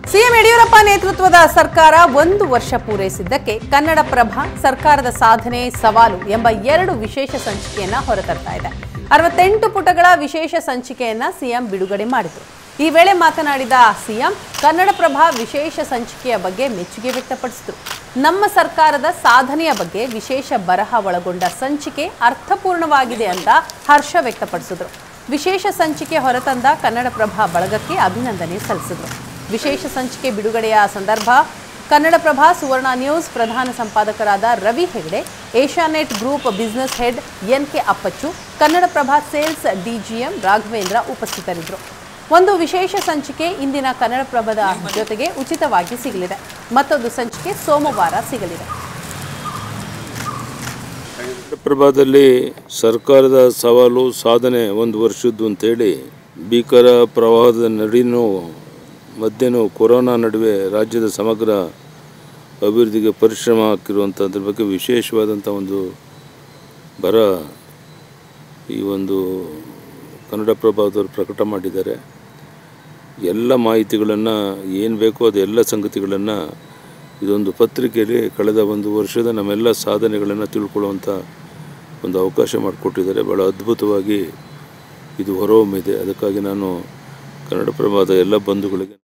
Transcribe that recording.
CM Yediyurappa ನೇತೃತ್ವದ ಸರ್ಕಾರ 1 ವರ್ಷ ಪೂರೈಸಿದ್ದಕ್ಕೆ ಕನ್ನಡಪ್ರಭ ಸರ್ಕಾರದ ಸಾಧನೆ ಸವಾಲು ಎಂಬ 2 ವಿಶೇಷ ಸಂಚಿಕೆಯನ್ನ ಹೊರತರ್ತಾ ಇದೆ. 68 ಪುಟಗಳ ವಿಶೇಷ ಸಂಚಿಕೆಯನ್ನ ಸಿಎಂ ಬಿಡುಗಡೆ ಮಾಡಿದರು. ಈ ವೇಳೆ ಮಾತನಾಡಿದ ಸಿಎಂ ಕನ್ನಡಪ್ರಭ ವಿಶೇಷ ಸಂಚಿಕೆಯ ಬಗ್ಗೆ ಮೆಚ್ಚುಗೆ ವ್ಯಕ್ತಪಡಿಸಿದರು. ನಮ್ಮ ಸರ್ಕಾರದ ಸಾಧನೆಯ ಬಗ್ಗೆ ವಿಶೇಷ ಬರಹ ಒಳಗೊಂಡ ಸಂಚಿಕೆ ಅರ್ಥಪೂರ್ಣವಾಗಿದೆ ಅಂತ ಹರ್ಷ ವ್ಯಕ್ತಪಡಿಸಿದರು. ವಿಶೇಷ ಸಂಚಿಕೆ ಹೊರತಂದ ಕನ್ನಡಪ್ರಭ ಬಳಗಕ್ಕೆ ಅಭಿನಂದನೆ ಸಲ್ಲಿಸಿದರು. ವಿಶೇಷ ಸಂಚಿಕೆ ಬಿಡುಗಡೆಯ ಸಂದರ್ಭ ಕನ್ನಡಪ್ರಭ ಸುವರ್ಣ ನ್ಯೂಸ್ ಪ್ರಧಾನ ಸಂಪಾದಕರಾದ Ravi Hegde, Asianet group business head N K Appachu, Kannadaprabha sales DGM Raghavendra ಉಪಸ್ಥಿತರಿದ್ದರು. ಒಂದು ವಿಶೇಷ ಸಂಚಿಕೆ ಇಂದಿನ ಕನ್ನಡಪ್ರಭದ ಜೊತೆಗೆ ಉಚಿತವಾಗಿ ಸಿಗಲಿದೆ. ಮತ್ತೊಂದು ಸಂಚಿಕೆ ಸೋಮವಾರ ಸಿಗಲಿದೆ. ಕನ್ನಡಪ್ರಭದಲ್ಲಿ ಸರ್ಕಾರದ ಸವಾಲು ಸಾಧನೆ 1 ವರ್ಷದ್ದು ಅಂತೇಳಿ ಭೀಕರ ಪ್ರವಾಹದ ಮಧ್ಯೆನೂ ಕೊರೋನಾ ನಡುವೆ ರಾಜ್ಯದ ಸಮಗ್ರ ಅಭಿವೃದ್ಧಿಗೆ ಪರಿಶ್ರಮ ಹಾಕಿರುವಂಥದ್ರ ಬಗ್ಗೆ ವಿಶೇಷವಾದಂಥ ಒಂದು ಬರ ಈ ಒಂದು ಕನ್ನಡಪ್ರಭದವರು ಪ್ರಕಟ ಮಾಡಿದ್ದಾರೆ. ಎಲ್ಲ ಮಾಹಿತಿಗಳನ್ನು ಏನು ಬೇಕೋ ಅದೆಲ್ಲ ಸಂಗತಿಗಳನ್ನು ಇದೊಂದು ಪತ್ರಿಕೆಯಲ್ಲಿ ಕಳೆದ 1 ವರ್ಷದ ನಮ್ಮೆಲ್ಲ ಸಾಧನೆಗಳನ್ನು ತಿಳ್ಕೊಳ್ಳುವಂಥ ಒಂದು ಅವಕಾಶ ಮಾಡಿಕೊಟ್ಟಿದ್ದಾರೆ. ಭಾಳ ಅದ್ಭುತವಾಗಿ ಇದು ಹೊರಹೊಮ್ಮಿದೆ. ಅದಕ್ಕಾಗಿ ನಾನು ಕನ್ನಡಪ್ರಭದ ಎಲ್ಲ ಬಂಧುಗಳಿಗೆ